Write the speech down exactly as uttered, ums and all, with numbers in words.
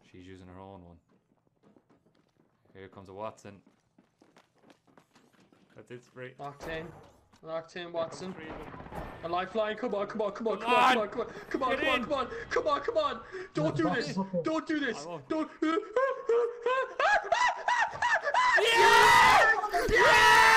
She's using her own one. Here comes a Watson. That's it, free. Locked in. Locked in, Watson. A lifeline, come on, come on, come on, come Come on, on. come on, come on, Get come on, in. come on, come on, come on, come on. Don't do this. Don't do this. Don't. Yes! Yes!